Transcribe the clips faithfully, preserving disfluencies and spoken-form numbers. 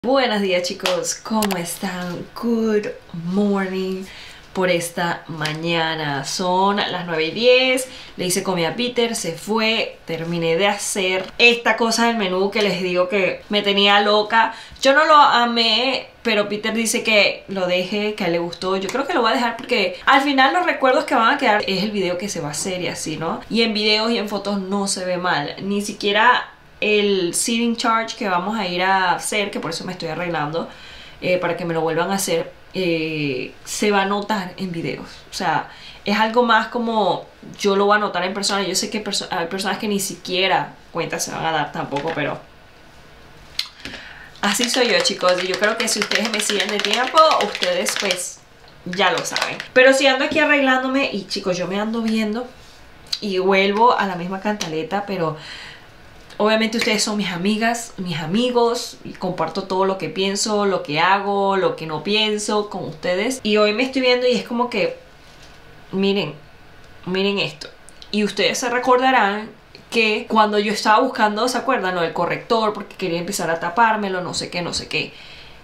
Buenos días chicos, ¿cómo están? Good morning por esta mañana. Son las nueve y diez, le hice comida a Peter, se fue, terminé de hacer esta cosa del menú que les digo que me tenía loca. Yo no lo amé, pero Peter dice que lo deje, que a él le gustó. Yo creo que lo voy a dejar porque al final los recuerdos que van a quedar es el video que se va a hacer y así, ¿no? Y en videos y en fotos no se ve mal, ni siquiera el sitting charge que vamos a ir a hacer, que por eso me estoy arreglando eh, para que me lo vuelvan a hacer, eh, se va a notar en videos. O sea, es algo más como yo lo voy a notar en persona. Yo sé que perso hay personas que ni siquiera cuenta se van a dar tampoco, pero así soy yo, chicos. Y yo creo que si ustedes me siguen de tiempo, ustedes pues ya lo saben. Pero si ando aquí arreglándome y chicos, yo me ando viendo y vuelvo a la misma cantaleta, pero obviamente ustedes son mis amigas, mis amigos, y comparto todo lo que pienso, lo que hago, lo que no pienso con ustedes. Y hoy me estoy viendo y es como que, miren, miren esto. Y ustedes se recordarán que cuando yo estaba buscando, ¿se acuerdan? Lo del corrector, porque quería empezar a tapármelo, no sé qué, no sé qué.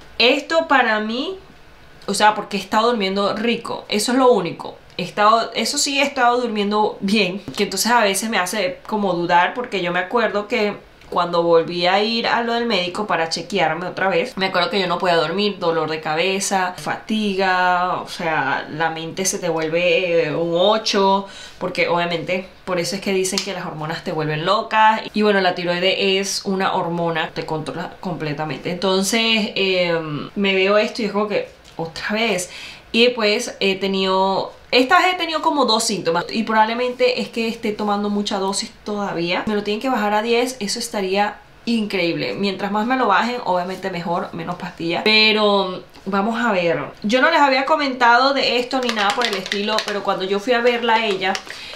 Esto para mí, o sea, porque he estado durmiendo rico, eso es lo único. He estado, eso sí, he estado durmiendo bien, que entonces a veces me hace como dudar, porque yo me acuerdo que cuando volví a ir a lo del médico para chequearme otra vez, me acuerdo que yo no podía dormir, dolor de cabeza, fatiga, o sea, la mente se te vuelve un ocho, porque obviamente por eso es que dicen que las hormonas te vuelven locas. Y bueno, la tiroide es una hormona que te controla completamente. Entonces eh, me veo esto y es como que otra vez. Y pues he tenido, esta vez he tenido como dos síntomas y probablemente es que esté tomando mucha dosis todavía. Me lo tienen que bajar a diez, eso estaría increíble. Mientras más me lo bajen, obviamente mejor, menos pastillas. Pero vamos a ver, yo no les había comentado de esto ni nada por el estilo, pero cuando yo fui a verla a ella,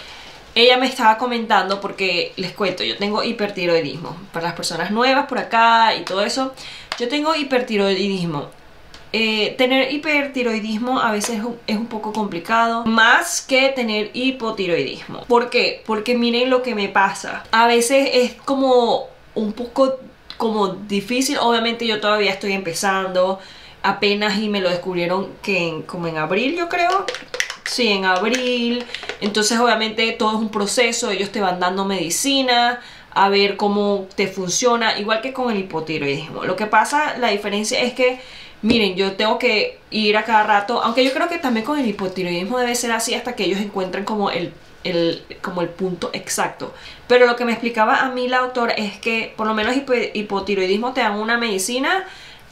ella me estaba comentando, porque les cuento, yo tengo hipertiroidismo. Para las personas nuevas por acá y todo eso, yo tengo hipertiroidismo. Eh, tener hipertiroidismo a veces es un, es un poco complicado, más que tener hipotiroidismo. ¿Por qué? Porque miren lo que me pasa. A veces es como un poco como difícil. Obviamente yo todavía estoy empezando, apenas y me lo descubrieron que en, como en abril, yo creo. Sí, en abril. Entonces obviamente todo es un proceso. Ellos te van dando medicina a ver cómo te funciona, igual que con el hipotiroidismo. Lo que pasa, la diferencia es que miren, yo tengo que ir a cada rato, aunque yo creo que también con el hipotiroidismo debe ser así hasta que ellos encuentren como el, el, como el punto exacto. Pero lo que me explicaba a mí la doctora es que por lo menos hipo, hipotiroidismo te dan una medicina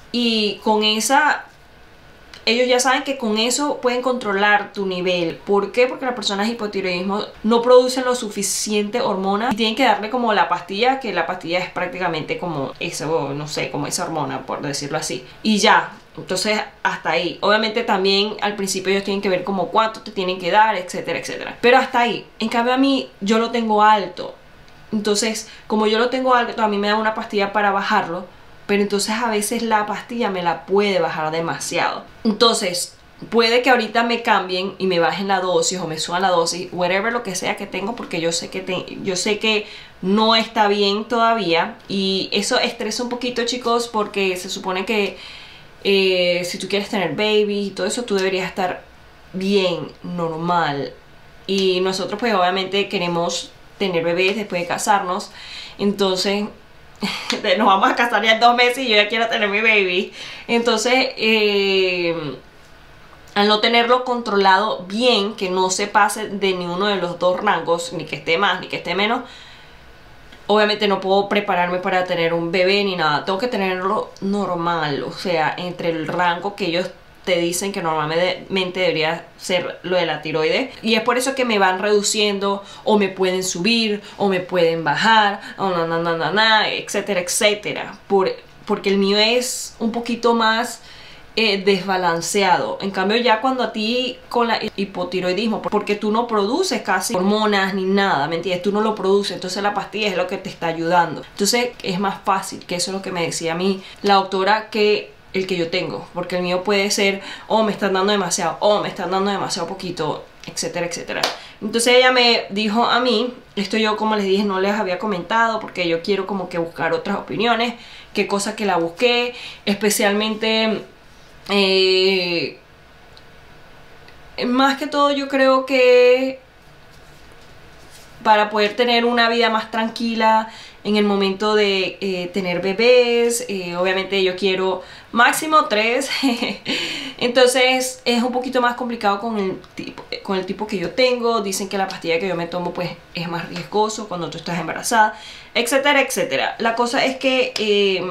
y con esa, ellos ya saben que con eso pueden controlar tu nivel. ¿Por qué? Porque las personas de hipotiroidismo no producen lo suficiente hormona y tienen que darle como la pastilla, que la pastilla es prácticamente como eso, no sé, como esa hormona, por decirlo así. Y ya, entonces hasta ahí. Obviamente también al principio ellos tienen que ver como cuánto te tienen que dar, etcétera, etcétera. Pero hasta ahí. En cambio a mí, yo lo tengo alto. Entonces, como yo lo tengo alto, a mí me dan una pastilla para bajarlo. Pero entonces a veces la pastilla me la puede bajar demasiado. Entonces puede que ahorita me cambien y me bajen la dosis o me suban la dosis, whatever lo que sea que tengo, porque yo sé que, te, yo sé que no está bien todavía. Y eso estresa un poquito, chicos, porque se supone que eh, si tú quieres tener baby y todo eso, tú deberías estar bien, normal. Y nosotros pues obviamente queremos tener bebés después de casarnos. Entonces nos vamos a casar ya en dos meses y yo ya quiero tener mi baby. Entonces eh, al no tenerlo controlado bien, que no se pase de ninguno de los dos rangos, ni que esté más ni que esté menos, obviamente no puedo prepararme para tener un bebé ni nada. Tengo que tenerlo normal, o sea, entre el rango que ellos te dicen que normalmente debería ser lo de la tiroides. Y es por eso que me van reduciendo, o me pueden subir, o me pueden bajar, o no, no, no, no, no, etcétera, etcétera. Por, porque el mío es un poquito más eh, desbalanceado. En cambio ya cuando a ti con la hipotiroidismo, porque tú no produces casi hormonas ni nada, ¿me entiendes? Tú no lo produces, entonces la pastilla es lo que te está ayudando. Entonces es más fácil, que eso es lo que me decía a mí la doctora, que el que yo tengo, porque el mío puede ser o oh, me están dando demasiado o oh, me están dando demasiado poquito. etcétera, etcétera. Entonces ella me dijo a mí, esto yo como les dije no les había comentado porque yo quiero como que buscar otras opiniones, qué cosa que la busqué, especialmente eh, más que todo yo creo que para poder tener una vida más tranquila en el momento de eh, tener bebés. Eh, obviamente yo quiero máximo tres. Entonces es un poquito más complicado con el, tipo, con el tipo que yo tengo. Dicen que la pastilla que yo me tomo pues es más riesgoso cuando tú estás embarazada, etcétera, etcétera. La cosa es que eh,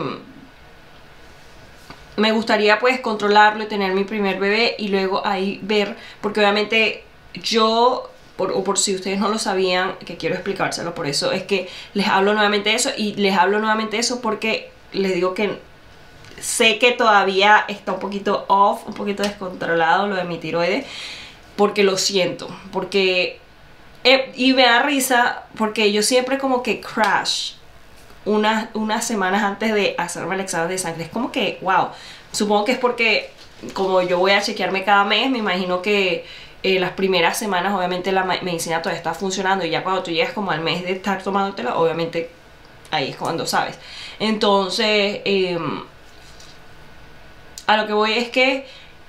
me gustaría pues controlarlo y tener mi primer bebé y luego ahí ver, porque obviamente yo... Por, o por si ustedes no lo sabían, que quiero explicárselo, por eso es que les hablo nuevamente de eso. Y les hablo nuevamente de eso porque les digo que sé que todavía está un poquito off, un poquito descontrolado lo de mi tiroides, porque lo siento, porque eh, y me da risa porque yo siempre como que crash unas, unas semanas antes de hacerme el examen de sangre. Es como que wow, supongo que es porque como yo voy a chequearme cada mes, me imagino que Eh, las primeras semanas obviamente la medicina todavía está funcionando, y ya cuando tú llegas como al mes de estar tomándotela, obviamente ahí es cuando sabes. Entonces eh, a lo que voy es que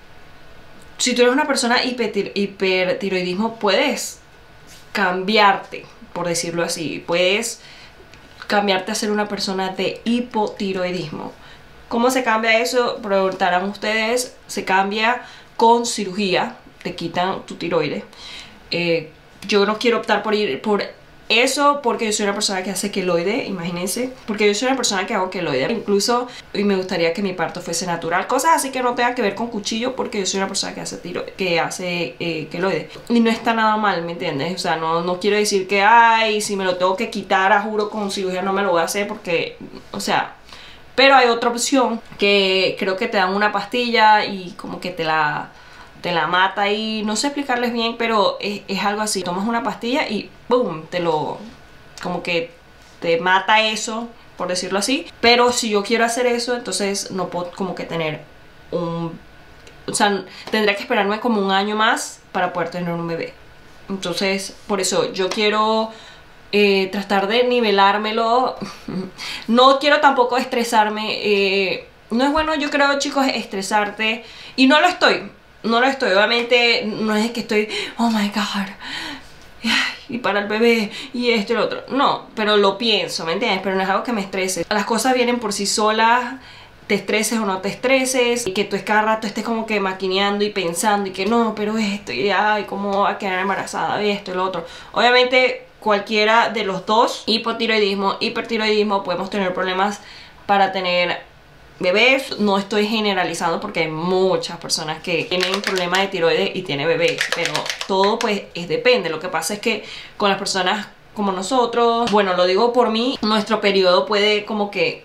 si tú eres una persona hiper, hipertiroidismo, puedes cambiarte, por decirlo así, puedes cambiarte a ser una persona de hipotiroidismo. ¿Cómo se cambia eso? Preguntarán ustedes. Se cambia con cirugía. Te quitan tu tiroides. Eh, yo no quiero optar por ir por eso porque yo soy una persona que hace queloide, imagínense. Porque yo soy una persona que hago queloide. Incluso, y me gustaría que mi parto fuese natural. Cosas así que no tenga que ver con cuchillo, porque yo soy una persona que hace tiro, que hace eh, queloide. Y no está nada mal, ¿me entiendes? O sea, no, no quiero decir que, ay, si me lo tengo que quitar, a juro, con cirugía no me lo voy a hacer porque, o sea... Pero hay otra opción que creo que te dan una pastilla y como que te la... te la mata y no sé explicarles bien, pero es, es algo así. Tomas una pastilla y boom, te lo... como que te mata eso, por decirlo así. Pero si yo quiero hacer eso, entonces no puedo como que tener un... o sea, tendría que esperarme como un año más para poder tener un bebé. Entonces, por eso yo quiero... Eh, tratar de nivelármelo. No quiero tampoco estresarme. Eh, no es bueno, yo creo, chicos, estresarte. Y no lo estoy. No lo estoy, obviamente no es que estoy, oh my god, y para el bebé, y esto y lo otro. No, pero lo pienso, ¿me entiendes? Pero no es algo que me estrese. Las cosas vienen por sí solas, te estreses o no te estreses, y que tú cada rato estés como que maquineando y pensando, y que no, pero esto, y ay, cómo va a quedar embarazada, esto y lo otro. Obviamente, cualquiera de los dos, hipotiroidismo, hipertiroidismo, podemos tener problemas para tener bebés. No estoy generalizando porque hay muchas personas que tienen problemas de tiroides y tienen bebés, pero todo pues es depende. Lo que pasa es que con las personas como nosotros, bueno, lo digo por mí, nuestro periodo puede como que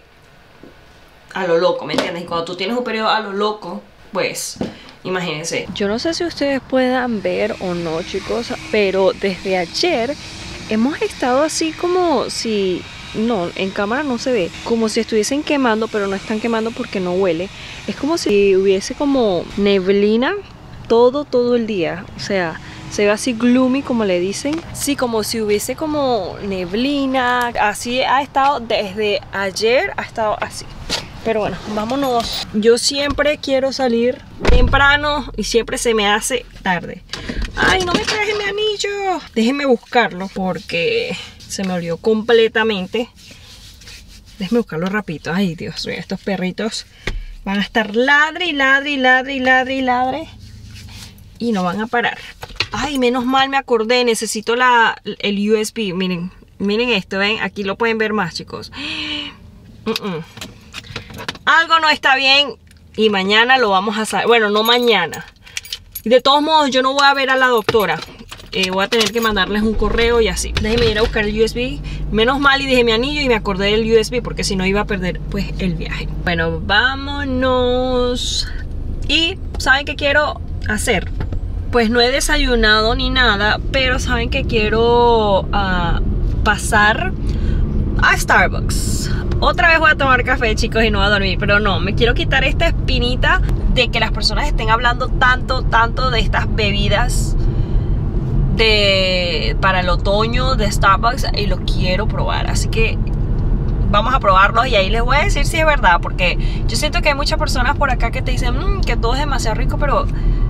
a lo loco, ¿me entiendes? Y cuando tú tienes un periodo a lo loco, pues imagínense. Yo no sé si ustedes puedan ver o no, chicos, pero desde ayer hemos estado así como si... no, en cámara no se ve, como si estuviesen quemando, pero no están quemando porque no huele. Es como si hubiese como neblina todo, todo el día. O sea, se ve así gloomy, como le dicen. Sí, como si hubiese como neblina. Así ha estado desde ayer, ha estado así. Pero bueno, vámonos. Yo siempre quiero salir temprano y siempre se me hace tarde. Ay, no me traje mi anillo. Déjenme buscarlo porque... se me olvidó completamente. Déjenme buscarlo rapidito. Ay, Dios mío, estos perritos van a estar ladre y ladre y ladre y ladre y ladre y no van a parar. Ay, menos mal me acordé. Necesito la, el U S B. Miren, miren esto, ven. Aquí lo pueden ver más, chicos. Mm -mm. Algo no está bien y mañana lo vamos a saber. Bueno, no mañana. Y de todos modos, yo no voy a ver a la doctora. Eh, voy a tener que mandarles un correo y así. Déjenme ir a buscar el U S B. Menos mal y dejé mi anillo y me acordé del U S B, porque si no iba a perder pues el viaje. Bueno, vámonos. Y ¿saben qué quiero hacer? Pues no he desayunado ni nada, pero ¿saben que quiero uh, pasar a Starbucks? Otra vez voy a tomar café, chicos, y no voy a dormir. Pero no, me quiero quitar esta espinita de que las personas estén hablando tanto, tanto de estas bebidas de para el otoño de Starbucks y lo quiero probar, así que vamos a probarlos y ahí les voy a decir si es verdad, porque yo siento que hay muchas personas por acá que te dicen mmm, que todo es demasiado rico, pero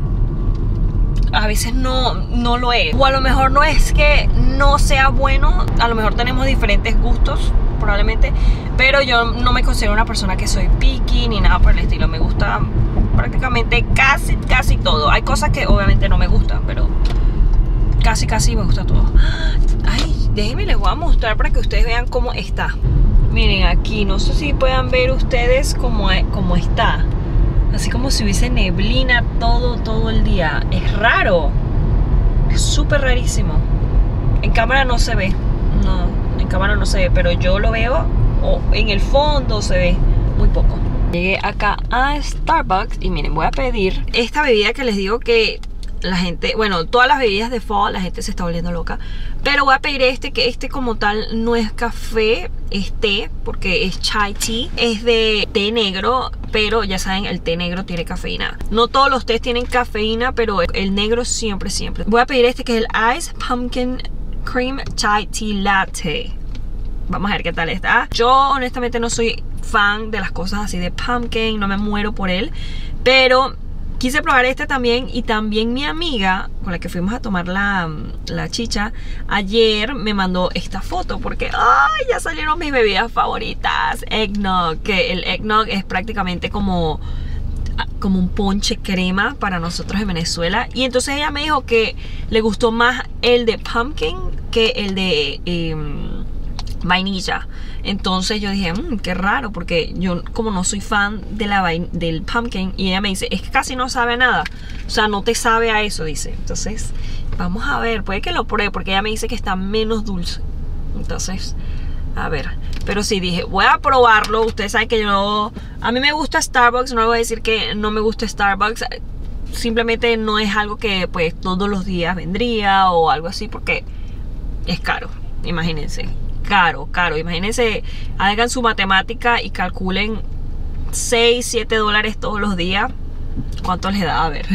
a veces no, no lo es. O a lo mejor no es que no sea bueno, a lo mejor tenemos diferentes gustos probablemente, pero yo no me considero una persona que soy picky ni nada por el estilo. Me gusta prácticamente casi, casi todo. Hay cosas que obviamente no me gustan, pero casi, casi me gusta todo. Ay, déjenme les voy a mostrar para que ustedes vean cómo está. Miren aquí, no sé si puedan ver ustedes cómo, cómo está. Así como si hubiese neblina todo, todo el día. Es raro. Es súper rarísimo. En cámara no se ve. No, en cámara no se ve, pero yo lo veo, o en el fondo se ve muy poco. Llegué acá a Starbucks y miren, voy a pedir esta bebida que les digo que la gente, bueno, todas las bebidas de fall la gente se está volviendo loca, pero voy a pedir este, que este como tal no es café, es té, porque es chai tea, es de té negro, pero ya saben, el té negro tiene cafeína. No todos los tés tienen cafeína, pero el negro siempre, siempre. Voy a pedir este que es el Ice Pumpkin Cream Chai Tea Latte. Vamos a ver qué tal está. Yo honestamente no soy fan de las cosas así de pumpkin, no me muero por él, pero quise probar este también. Y también mi amiga con la que fuimos a tomar la, la chicha ayer me mandó esta foto porque ¡ay! Ya salieron mis bebidas favoritas. Eggnog, que el eggnog es prácticamente como como un ponche crema para nosotros en Venezuela. Y entonces ella me dijo que le gustó más el de pumpkin que el de eh, vainilla. Entonces yo dije, mmm, qué raro, porque yo como no soy fan de la del pumpkin. Y ella me dice, es que casi no sabe a nada, o sea, no te sabe a eso, dice. Entonces vamos a ver, puede que lo pruebe, porque ella me dice que está menos dulce. Entonces, a ver, pero sí dije, voy a probarlo. Ustedes saben que yo, a mí me gusta Starbucks, no le voy a decir que no me gusta Starbucks. Simplemente no es algo que pues todos los días vendría o algo así, porque es caro, imagínense. Caro, caro, imagínense, hagan su matemática y calculen seis, siete dólares todos los días. ¿Cuánto les da? A ver.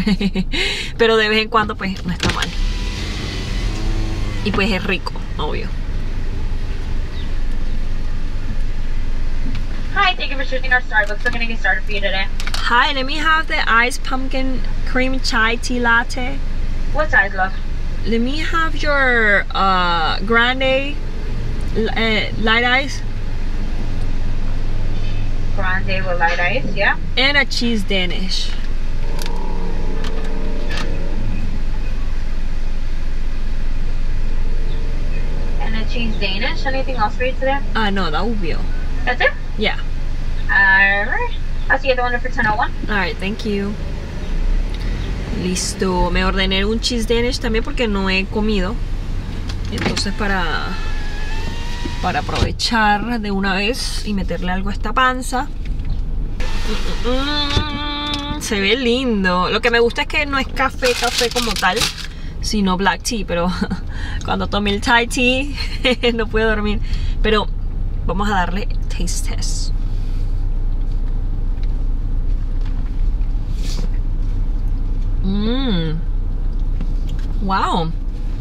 Pero de vez en cuando pues no está mal. Y pues es rico, obvio. Hi, thank you for choosing our Starbucks. We're gonna get started for you today. Hi, let me have the iced pumpkin cream chai tea latte. What size, love? Let me have your uh, grande uh, light ice. Grande with light ice, yeah. And a cheese Danish. And a cheese Danish. Anything else for you today? Uh, no, that would be all. That's it? Yeah. Alright. I'll see you at the window for ten oh one. Alright, thank you. Listo. Me ordené un cheese Danish también porque no he comido. Entonces para... para aprovechar de una vez y meterle algo a esta panza. Mm, mm, mm, se ve lindo. Lo que me gusta es que no es café, café como tal, sino black tea. Pero cuando tomé el Thai tea no puedo dormir. Pero vamos a darle taste test. Mmm. Wow.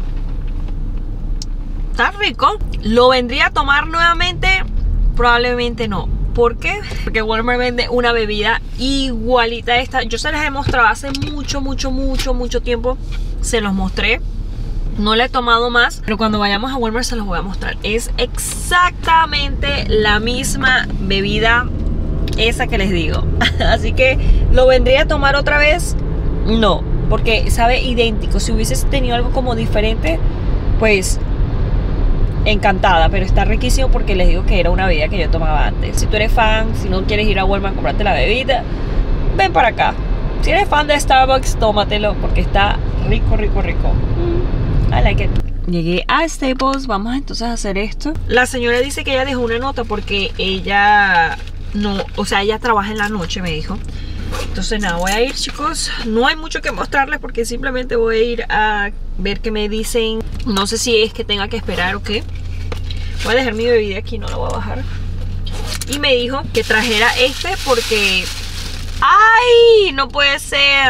Está rico. ¿Lo vendría a tomar nuevamente? Probablemente no. ¿Por qué? Porque Walmart vende una bebida igualita a esta. Yo se las he mostrado hace mucho, mucho, mucho, mucho tiempo. Se los mostré. No la he tomado más, pero cuando vayamos a Walmart se los voy a mostrar. Es exactamente la misma bebida, esa que les digo. Así que, ¿lo vendría a tomar otra vez? No, porque sabe idéntico. Si hubieses tenido algo como diferente, pues encantada, pero está riquísimo porque les digo que era una bebida que yo tomaba antes. Si tú eres fan, si no quieres ir a Walmart a comprarte la bebida, ven para acá. Si eres fan de Starbucks, tómatelo porque está rico, rico, rico. I like it. Llegué a Staples, vamos entonces a hacer esto. La señora dice que ella dejó una nota porque ella no, o sea, ella trabaja en la noche, me dijo. Entonces nada, voy a ir, chicos. No hay mucho que mostrarles porque simplemente voy a ir a ver qué me dicen. No sé si es que tenga que esperar o qué. Voy a dejar mi bebida aquí, no la voy a bajar. Y me dijo que trajera este porque... ¡ay! No puede ser.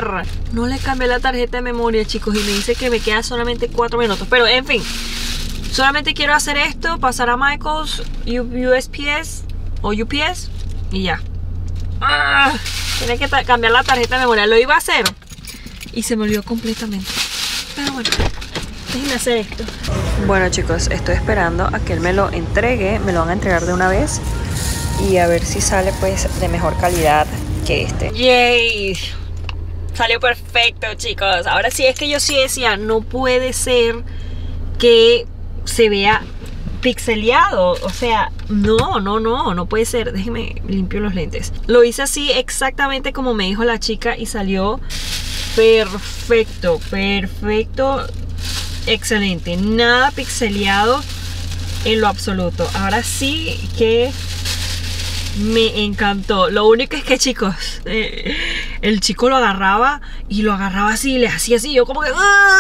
no le cambié la tarjeta de memoria, chicos, y me dice que me queda solamente cuatro minutos. Pero en fin, solamente quiero hacer esto, pasar a Michaels, U S P S o U P S y ya. ¡Ah! Tiene que cambiar la tarjeta de memoria. Lo iba a hacer y se me olvidó completamente. Pero bueno, déjenme hacer esto. Bueno, chicos, estoy esperando a que él me lo entregue. Me lo van a entregar de una vez y a ver si sale pues de mejor calidad que este. ¡Yay! Salió perfecto, chicos. Ahora sí, es que yo sí decía, no puede ser que se vea pixeleado. O sea, no, no, no, no puede ser. Déjenme limpio los lentes. Lo hice así exactamente como me dijo la chica y salió perfecto, perfecto, excelente. Nada pixeleado en lo absoluto. Ahora sí que me encantó. Lo único es que, chicos, eh, el chico lo agarraba y lo agarraba así y le hacía así. Yo como que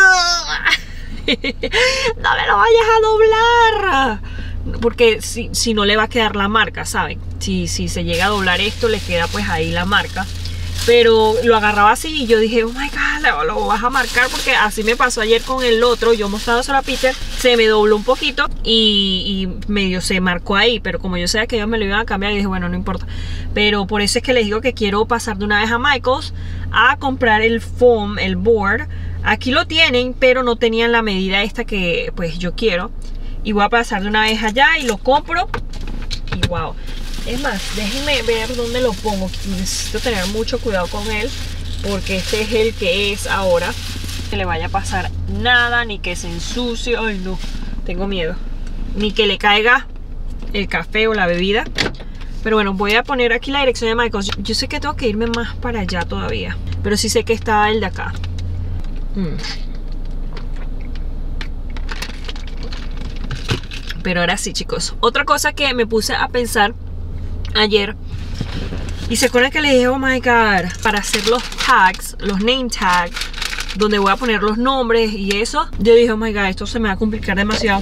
no me lo vayas a doblar, porque si, si no le va a quedar la marca, ¿saben? Si, si se llega a doblar esto, le queda pues ahí la marca. Pero lo agarraba así y yo dije, oh my god, lo, lo vas a marcar, porque así me pasó ayer con el otro. Yo mostrándoselo a Peter, se me dobló un poquito y, y medio se marcó ahí. Pero como yo sabía que ellos me lo iban a cambiar, y dije, bueno, no importa. Pero por eso es que les digo que quiero pasar de una vez a Michaels a comprar el foam, el board. Aquí lo tienen, pero no tenían la medida esta que pues yo quiero. Y voy a pasar de una vez allá y lo compro. Y wow. Es más, déjenme ver dónde lo pongo. Necesito tener mucho cuidado con él, porque este es el que es ahora. Que le vaya a pasar nada, ni que se ensucie. Ay, no, tengo miedo. Ni que le caiga el café o la bebida. Pero bueno, voy a poner aquí la dirección de Michaels. Yo sé que tengo que irme más para allá todavía, pero sí sé que está el de acá. Hmm. Pero ahora sí, chicos, otra cosa que me puse a pensar ayer, y se acuerdan que les dije, oh my god, para hacer los tags, los name tags, donde voy a poner los nombres y eso, yo dije, oh my god, esto se me va a complicar demasiado.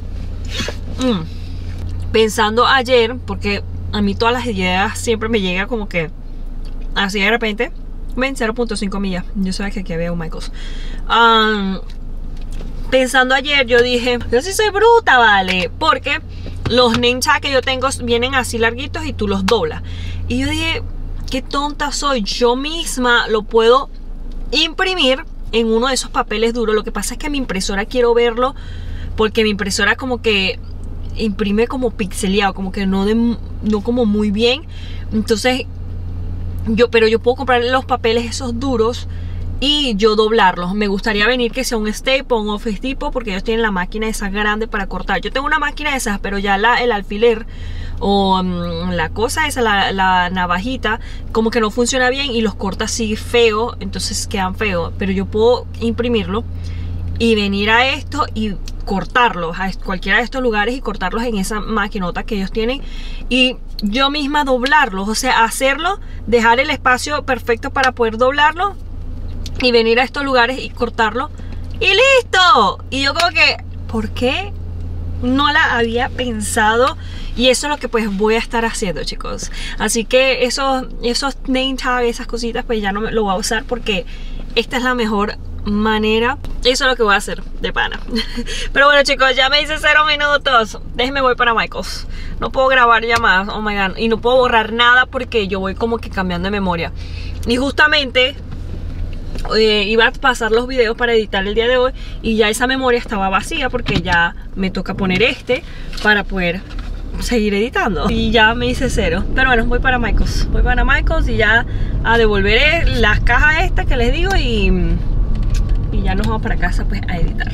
mm. Pensando ayer, porque a mí todas las ideas siempre me llega como que así de repente. Ven, cero punto cinco millas. Yo sabía que aquí había un Michaels. um, Pensando ayer, yo dije, yo sí soy bruta, vale, porque los name tags que yo tengo vienen así larguitos y tú los doblas. Y yo dije, qué tonta soy. Yo misma lo puedo imprimir en uno de esos papeles duros. Lo que pasa es que mi impresora quiero verlo, porque mi impresora como que imprime como pixeleado, como que no, de, no como muy bien. Entonces yo, pero yo puedo comprar los papeles esos duros y yo doblarlos. Me gustaría venir que sea un Staple, un Office Depot, porque ellos tienen la máquina esa grande para cortar. Yo tengo una máquina de esas, pero ya la, el alfiler o um, la cosa esa, la, la navajita, como que no funciona bien y los corta así feo, entonces quedan feos. Pero yo puedo imprimirlo y venir a esto y cortarlos a cualquiera de estos lugares y cortarlos en esa maquinota que ellos tienen y yo misma doblarlos, o sea, hacerlo, dejar el espacio perfecto para poder doblarlo y venir a estos lugares y cortarlo y listo. Y yo como que, ¿por qué no la había pensado? Y eso es lo que pues voy a estar haciendo, chicos. Así que esos, esos name tags, esas cositas, pues ya no me lo voy a usar, porque esta es la mejor manera. Eso es lo que voy a hacer de pana. Pero bueno, chicos, ya me hice cero minutos. Déjenme, voy para Michaels. No puedo grabar ya más, oh my god. Y no puedo borrar nada porque yo voy como que cambiando de memoria. Y justamente eh, iba a pasar los videos para editar el día de hoy, y ya esa memoria estaba vacía, porque ya me toca poner este para poder seguir editando. Y ya me hice cero. Pero bueno, voy para Michaels. Voy para Michaels y ya a devolver las cajas estas que les digo, y Y ya nos vamos para casa pues a editar.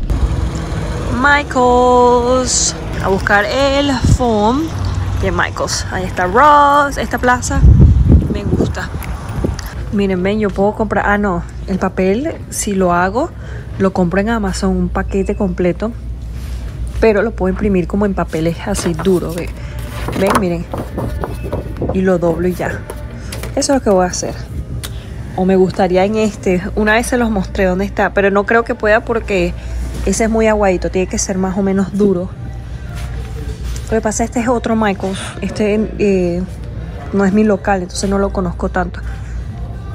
Michaels. A buscar el foam de Michaels. Ahí está Ross. Esta plaza me gusta. Miren, ven, yo puedo comprar. Ah, no. El papel, si lo hago, lo compro en Amazon, un paquete completo. Pero lo puedo imprimir como en papeles así duros. Ven, ven, miren. Y lo doblo y ya. Eso es lo que voy a hacer. O me gustaría en este. Una vez se los mostré dónde está, pero no creo que pueda porque ese es muy aguadito. Tiene que ser más o menos duro. Lo que pasa es que este es otro Michaels. Este eh, no es mi local, entonces no lo conozco tanto.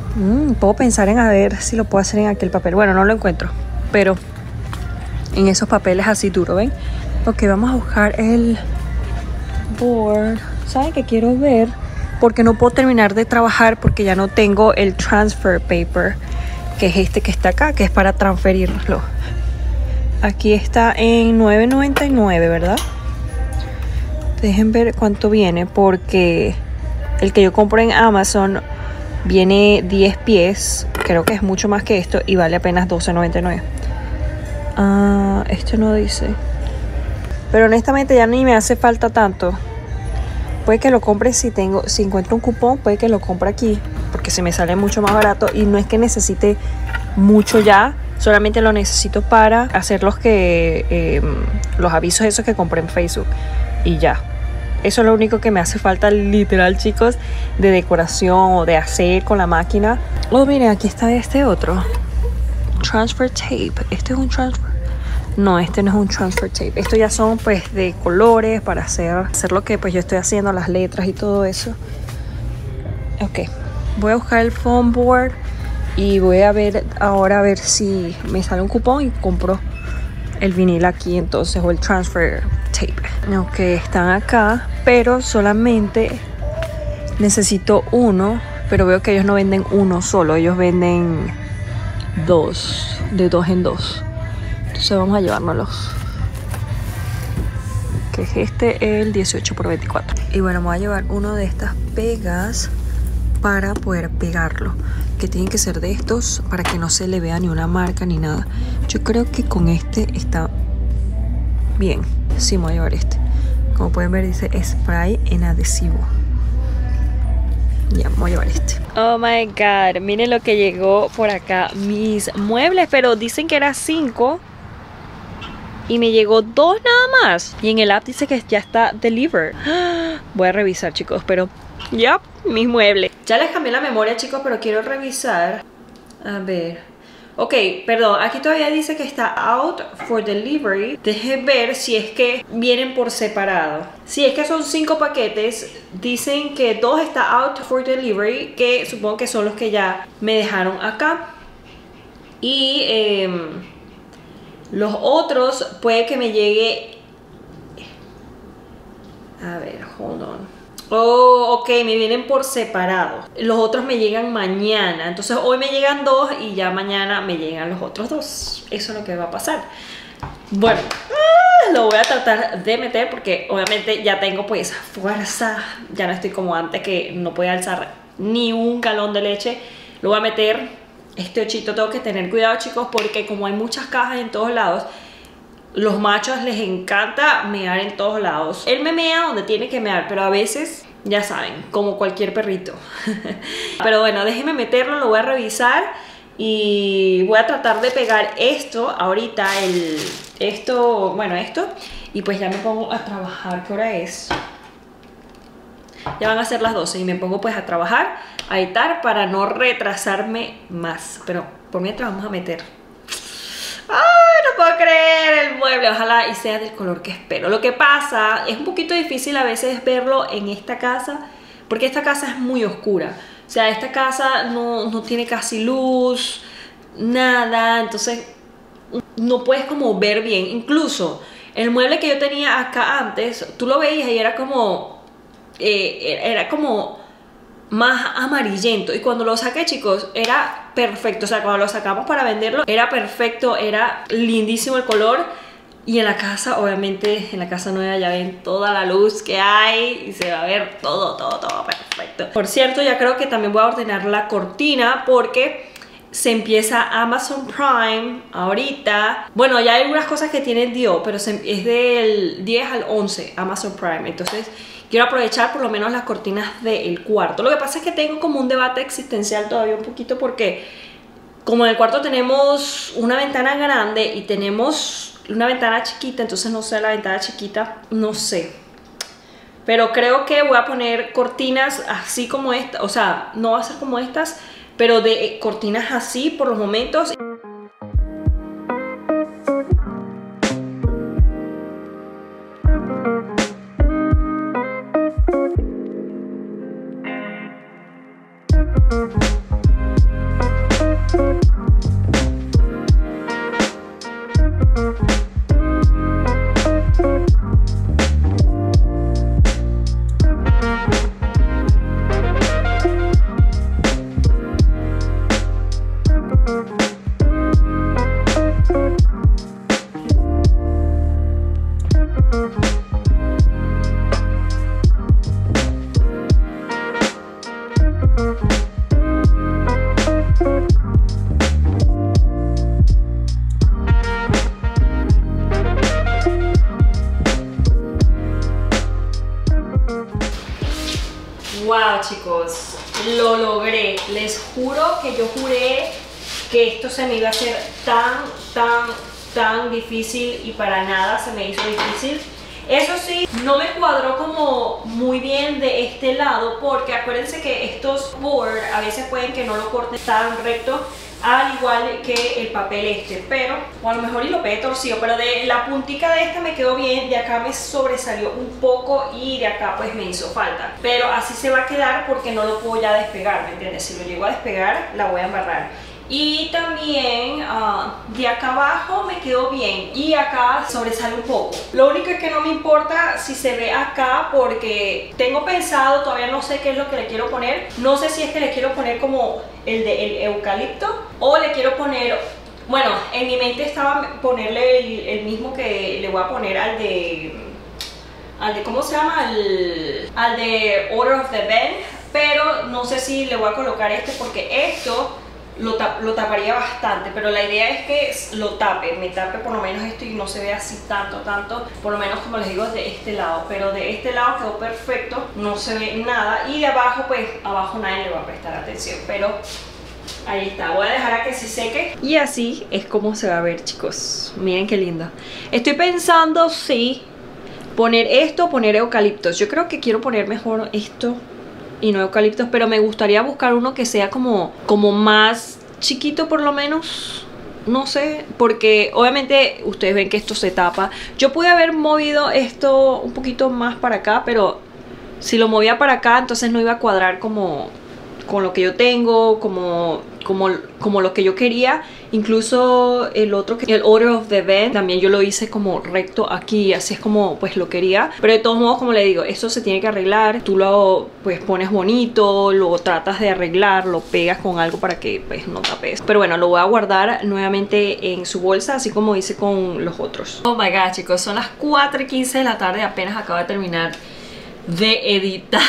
Mm, puedo pensar en a ver si lo puedo hacer en aquel papel. Bueno, no lo encuentro, pero en esos papeles así duro, ¿ven? Ok, vamos a buscar el board. ¿Saben qué quiero ver? Porque no puedo terminar de trabajar porque ya no tengo el transfer paper, que es este que está acá, que es para transferirlo. Aquí está en nueve noventa y nueve, ¿verdad? Dejen ver cuánto viene, porque el que yo compro en Amazon viene diez pies, creo que es mucho más que esto, y vale apenas doce noventa y nueve. Ah, este no dice. Pero honestamente ya ni me hace falta tanto. Puede que lo compre si tengo, si encuentro un cupón, puede que lo compre aquí, porque se me sale mucho más barato. Y no es que necesite mucho ya, solamente lo necesito para hacer los que eh, los avisos esos que compré en Facebook. Y ya. Eso es lo único que me hace falta, literal, chicos, de decoración o de hacer con la máquina. Oh, miren, aquí está este otro. Transfer tape. Este es un transfer. No, este no es un transfer tape. Estos ya son pues de colores para hacer, hacer lo que pues yo estoy haciendo, las letras y todo eso. Ok, voy a buscar el foam board y voy a ver ahora a ver si me sale un cupón y compro el vinil aquí entonces, o el transfer tape. Ok, están acá, pero solamente necesito uno, pero veo que ellos no venden uno solo, ellos venden dos, de dos en dos. Entonces vamos a llevárnoslos, que es este, el dieciocho por veinticuatro. Y bueno, me voy a llevar uno de estas pegas para poder pegarlo, que tienen que ser de estos para que no se le vea ni una marca ni nada. Yo creo que con este está bien. Sí, me voy a llevar este. Como pueden ver dice spray en adhesivo. Ya, voy a llevar este. Oh my god, miren lo que llegó por acá. Mis muebles, pero dicen que era cinco y me llegó dos nada más. Y en el app dice que ya está delivered. Voy a revisar, chicos, pero ya, yep, mis muebles. Ya les cambié la memoria, chicos, pero quiero revisar. A ver. Ok, perdón, aquí todavía dice que está out for delivery. Dejen ver si es que vienen por separado. Si es que son cinco paquetes, dicen que dos está out for delivery, que supongo que son los que ya me dejaron acá. Y eh, los otros puede que me llegue. A ver, hold on. Oh, ok, me vienen por separado. Los otros me llegan mañana. Entonces hoy me llegan dos y ya mañana me llegan los otros dos. Eso es lo que va a pasar. Bueno, lo voy a tratar de meter porque obviamente ya tengo pues fuerza. Ya no estoy como antes que no podía alzar ni un galón de leche. Lo voy a meter. Este ochito tengo que tener cuidado, chicos, porque como hay muchas cajas en todos lados, los machos les encanta mear en todos lados. Él me mea donde tiene que mear, pero a veces, ya saben, como cualquier perrito. Pero bueno, déjenme meterlo, lo voy a revisar y voy a tratar de pegar esto ahorita, el, esto, bueno, esto. Y pues ya me pongo a trabajar. ¿Qué hora es? Ya van a ser las doce y me pongo pues a trabajar, a editar para no retrasarme más. Pero por mientras vamos a meter. ¡Ay, no puedo creer el mueble! Ojalá y sea del color que espero. Lo que pasa, es un poquito difícil a veces verlo en esta casa, porque esta casa es muy oscura. O sea, esta casa no, no tiene casi luz, nada. Entonces, no puedes como ver bien. Incluso, el mueble que yo tenía acá antes, tú lo veías y era como... Eh, era como... más amarillento, y cuando lo saqué, chicos, era perfecto. O sea, cuando lo sacamos para venderlo era perfecto, era lindísimo el color. Y en la casa, obviamente en la casa nueva ya ven toda la luz que hay y se va a ver todo, todo, todo perfecto. Por cierto, ya creo que también voy a ordenar la cortina porque se empieza Amazon Prime ahorita. Bueno, ya hay algunas cosas que tienen Dio, pero se, es del diez al once Amazon Prime. Entonces quiero aprovechar por lo menos las cortinas del cuarto. Lo que pasa es que tengo como un debate existencial todavía un poquito, porque como en el cuarto tenemos una ventana grande y tenemos una ventana chiquita, entonces no sé, la ventana chiquita, no sé. Pero creo que voy a poner cortinas así como esta, o sea, no va a ser como estas, pero de cortinas así por los momentos. les juro que yo juré que esto se me iba a hacer tan, tan, tan difícil y para nada se me hizo difícil. Eso sí, no me cuadró como muy bien de este lado porque acuérdense que estos board a veces pueden que no lo corten tan recto al igual que el papel este, pero o a lo mejor y lo pegué torcido, pero de la puntica de esta me quedó bien, de acá me sobresalió un poco y de acá pues me hizo falta, pero así se va a quedar porque no lo puedo ya despegar, ¿me entiendes? Si lo llego a despegar la voy a embarrar. Y también uh, de acá abajo me quedó bien y acá sobresale un poco. Lo único es que no me importa si se ve acá porque tengo pensado, todavía no sé qué es lo que le quiero poner. No sé si es que le quiero poner como el de el eucalipto o le quiero poner, bueno, en mi mente estaba ponerle el, el mismo que le voy a poner al de, al de ¿cómo se llama? Al, al de Order of the Bend, pero no sé si le voy a colocar este porque esto Lo, tap, lo taparía bastante, pero la idea es que lo tape, me tape por lo menos esto y no se ve así tanto, tanto, por lo menos como les digo de este lado, pero de este lado quedó perfecto, no se ve nada y de abajo pues, abajo nadie le va a prestar atención, pero ahí está, voy a dejar a que se seque y así es como se va a ver, chicos, miren qué lindo. Estoy pensando si poner esto o poner eucaliptos, yo creo que quiero poner mejor esto y no eucaliptos, pero me gustaría buscar uno que sea como, como más chiquito por lo menos, no sé, porque obviamente ustedes ven que esto se tapa. Yo pude haber movido esto un poquito más para acá, pero si lo movía para acá entonces no iba a cuadrar como con lo que yo tengo, como, como, como lo que yo quería. Incluso el otro, el Order of the Bend, también yo lo hice como recto aquí, así es como pues lo quería. Pero de todos modos, como le digo, esto se tiene que arreglar. Tú lo pues pones bonito, lo tratas de arreglar, lo pegas con algo para que pues no tapes. Pero bueno, lo voy a guardar nuevamente en su bolsa, así como hice con los otros. Oh my god, chicos, son las cuatro y quince de la tarde, apenas acabo de terminar de editar.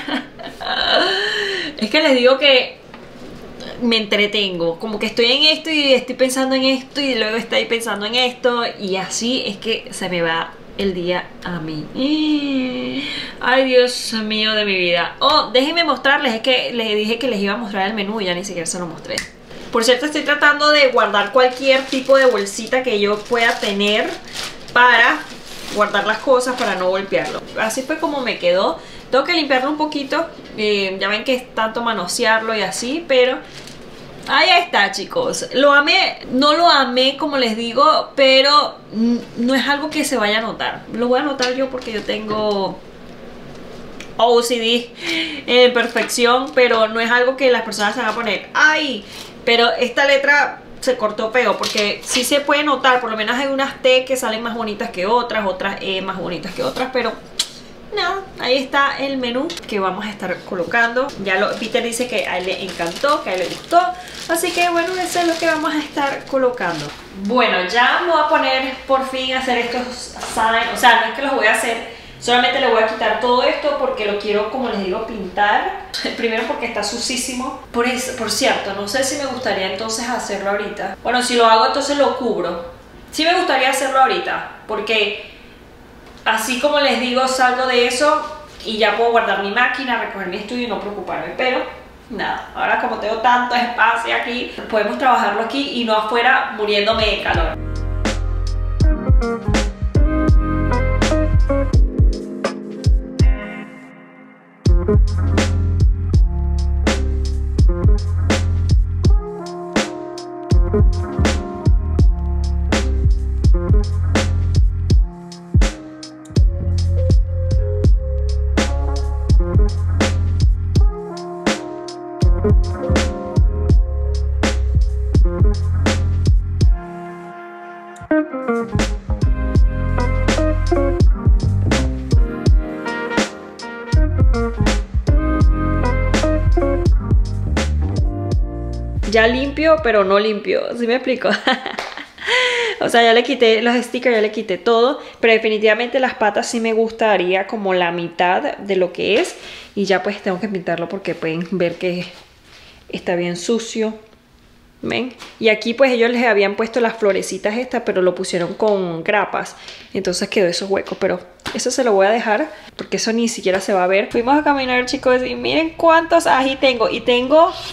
Es que les digo que me entretengo, como que estoy en esto y estoy pensando en esto y luego estoy pensando en esto y así es que se me va el día a mí. Ay, Dios mío de mi vida. Oh, déjenme mostrarles, es que les dije que les iba a mostrar el menú y ya ni siquiera se lo mostré. Por cierto, estoy tratando de guardar cualquier tipo de bolsita que yo pueda tener para guardar las cosas, para no golpearlo. Así fue como me quedó. Tengo que limpiarlo un poquito, eh, ya ven que es tanto manosearlo y así, pero ahí está, chicos. Lo amé, no lo amé como les digo, pero no es algo que se vaya a notar. Lo voy a notar yo porque yo tengo O C D en perfección, pero no es algo que las personas se van a poner ¡ay! Pero esta letra se cortó pego, porque sí se puede notar, por lo menos hay unas T que salen más bonitas que otras, otras E más bonitas que otras, pero no, ahí está el menú que vamos a estar colocando. Ya lo, Peter dice que a él le encantó, que a él le gustó, así que bueno, eso es lo que vamos a estar colocando. Bueno, ya me voy a poner por fin a hacer estos signs, o sea, no es que los voy a hacer, solamente le voy a quitar todo esto porque lo quiero, como les digo, pintar. Primero porque está sucísimo. Por, eso, por cierto, no sé si me gustaría entonces hacerlo ahorita. Bueno, si lo hago entonces lo cubro. Sí me gustaría hacerlo ahorita, porque así como les digo, salgo de eso y ya puedo guardar mi máquina, recoger mi estudio y no preocuparme. Pero nada, ahora como tengo tanto espacio aquí, podemos trabajarlo aquí y no afuera muriéndome de calor. Ya limpio, pero no limpio, ¿sí me explico? O sea, ya le quité los stickers, ya le quité todo, pero definitivamente las patas sí me gustaría como la mitad de lo que es. Y ya pues tengo que pintarlo porque pueden ver que está bien sucio. ¿Ven? Y aquí pues ellos les habían puesto las florecitas estas, pero lo pusieron con grapas. Entonces quedó esos huecos, pero eso se lo voy a dejar porque eso ni siquiera se va a ver. Fuimos a caminar, chicos, y miren cuántos ají tengo. Y tengo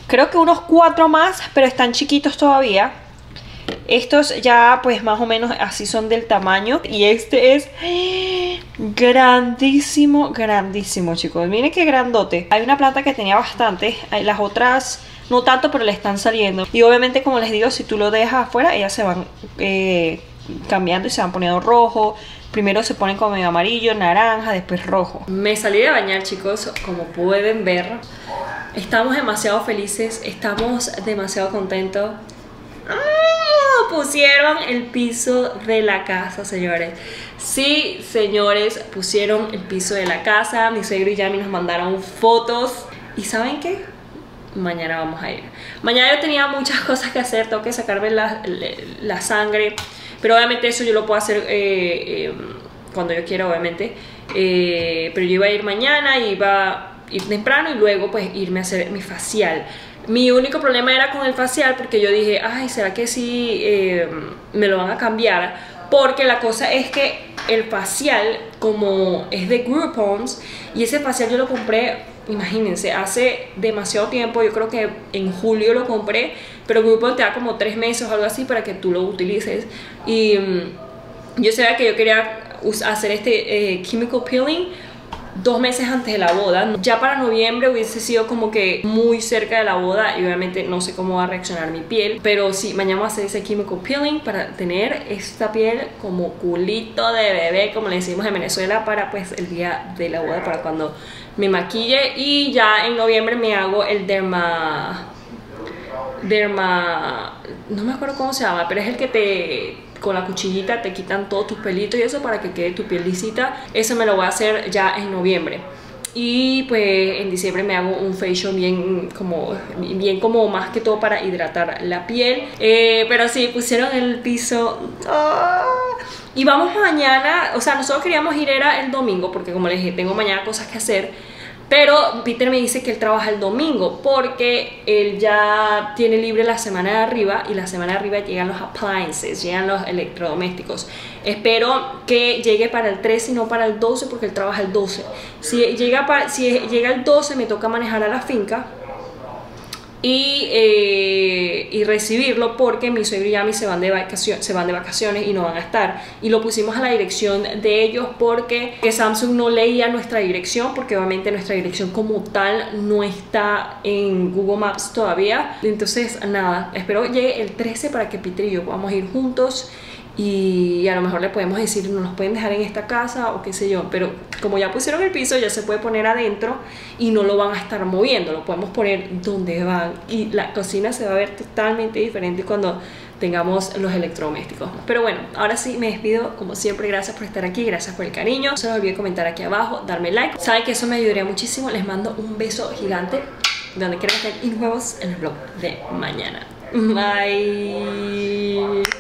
creo que unos cuatro más, pero están chiquitos todavía. Estos ya pues más o menos así son del tamaño. Y este es grandísimo, grandísimo, chicos. Miren qué grandote. Hay una planta que tenía bastante, las otras no tanto, pero le están saliendo. Y obviamente, como les digo, si tú lo dejas afuera, ellas se van eh, cambiando y se van poniendo rojo. Primero se ponen como medio amarillo, naranja, después rojo. Me salí de bañar, chicos, como pueden ver. Estamos demasiado felices, estamos demasiado contentos. ¡Ah! Pusieron el piso de la casa, señores. Sí, señores, pusieron el piso de la casa. Mi suegro y Yami nos mandaron fotos. ¿Y saben qué? Mañana vamos a ir. Mañana yo tenía muchas cosas que hacer. Tengo que sacarme la, la, la sangre. Pero obviamente eso yo lo puedo hacer eh, eh, cuando yo quiera, obviamente. Eh, pero yo iba a ir mañana, iba a ir temprano y luego pues irme a hacer mi facial. Mi único problema era con el facial porque yo dije, ay, ¿será que sí eh, me lo van a cambiar? Porque la cosa es que el facial, como es de Groupon's, y ese facial yo lo compré, imagínense, hace demasiado tiempo. Yo creo que en julio lo compré, pero Groupon te da como tres meses o algo así para que tú lo utilices. Y um, yo sabía que yo quería hacer este eh, chemical peeling dos meses antes de la boda. Ya para noviembre hubiese sido como que muy cerca de la boda y obviamente no sé cómo va a reaccionar mi piel, pero sí, mañana voy a hacer ese chemical peeling para tener esta piel como culito de bebé, como le decimos en Venezuela, para pues el día de la boda, para cuando me maquille. Y ya en noviembre me hago el derma derma no me acuerdo cómo se llama, pero es el que te, con la cuchillita te quitan todos tus pelitos y eso para que quede tu piel lisita. Eso me lo voy a hacer ya en noviembre. Y pues en diciembre me hago un facial bien como, bien como más que todo para hidratar la piel. Eh, pero sí, pusieron el piso. ¡Oh! Y vamos mañana, o sea, nosotros queríamos ir era el domingo, porque como les dije, tengo mañana cosas que hacer. Pero Peter me dice que él trabaja el domingo porque él ya tiene libre la semana de arriba, y la semana de arriba llegan los appliances, llegan los electrodomésticos. Espero que llegue para el trece y no para el doce, porque él trabaja el doce. Si llega, para, si llega el doce me toca manejar a la finca y, eh, y recibirlo, porque mi suegro y Yami se van de vacaciones, se van de vacaciones y no van a estar. Y lo pusimos a la dirección de ellos porque que Samsung no leía nuestra dirección, porque obviamente nuestra dirección como tal no está en Google Maps todavía. Entonces nada, espero que llegue el trece para que Peter y yo podamos ir juntos. Y a lo mejor le podemos decir, no nos pueden dejar en esta casa o qué sé yo. Pero como ya pusieron el piso, ya se puede poner adentro y no lo van a estar moviendo. Lo podemos poner donde van. Y la cocina se va a ver totalmente diferente cuando tengamos los electrodomésticos. Pero bueno, ahora sí me despido. Como siempre, gracias por estar aquí, gracias por el cariño. No se les olvide comentar aquí abajo, darme like. Saben que eso me ayudaría muchísimo. Les mando un beso gigante donde quieran estar, y nos vemos en el vlog de mañana. Bye.